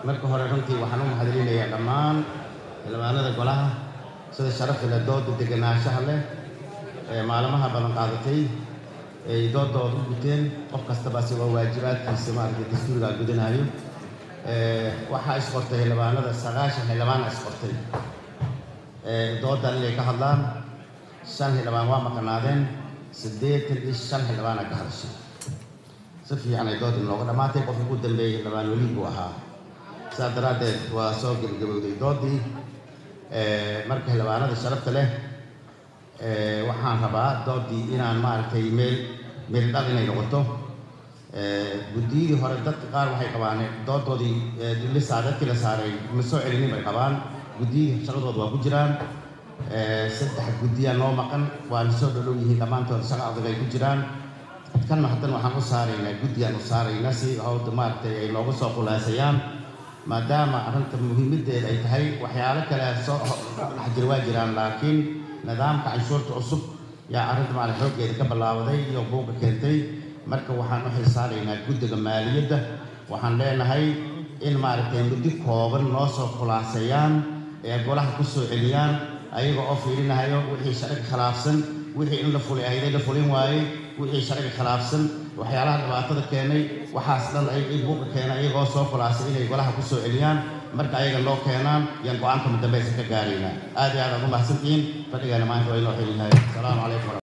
marka hore runtii waxaan u mahadcelinayaa dhammaan xildhibaanada golaha sida sharafta leh dooda deganaanshaha leh ee maalmaha badan qaadatay ay doodooda u guteen qof kastaba si waajibaadkiisa maaragtay dastuurka gudanayo waxaa isqortay xildhibaanada 9 xildhibaan isqortay doodan inay ka hadlaan 5 xildhibaan waa maqnaadeen 85 xildhibaan ka hadashay si fiican ay doodan looga dhamaatay qofka ugu dambeeyay xildhibaan wali buu ahaa saadaradeed waa soo gabagabowday doodii marka xildhibaanada sharafta leh waxaan rabaa doodii inaan maaragtay meel dhal inay noqoto guddiyadii hore dadka qaar waxay qabaan doodoodii dadkii la saaray ma soo celinin bay qabaan guddiyadii shaqadooda waa ku jiraan 3 guddiya noo maqan waan soo dhalow yihiin dhammaantood shaqa adag ay ku jiraan kanna haddana waxaan u saaraynaa guddiyaan u saaraynaa si hawda maaragtay ay nooga soo khulaasayaan maadaama arrinta muhiimadeeda ay tahay waxyaalo kale soo dhex jira waa jiraan laakiin nidaamka canshuurta cusub yaa arrinta maaragtay xooggeeda ka bilaabaday iyo buuqa keentay marka waxaan u xisaaraynaa guddiga maaliyadda waxaan leenahay in maaragtay muddo kooban noo soo khulaaseeyaan ee golaha ku soo celiyaan ayaga oo fiirinayo wixii sharci khilaafsan wixii in la fulay ayday la fulin waayey wixii sharci khilaafsan waxyaalaha dhibaatada keenay waxaas dhan ay buuqa keenay ayagoo soo khulaasay inay golaha ku soo celiyaan marka ayaga loo keenaan yaan go'aanka mudambeysa ka gaaraynaa aad iyo aad ugu mahadsantihiin fadhigaana maanta waa inoo xilinahay asalaamu calaykum.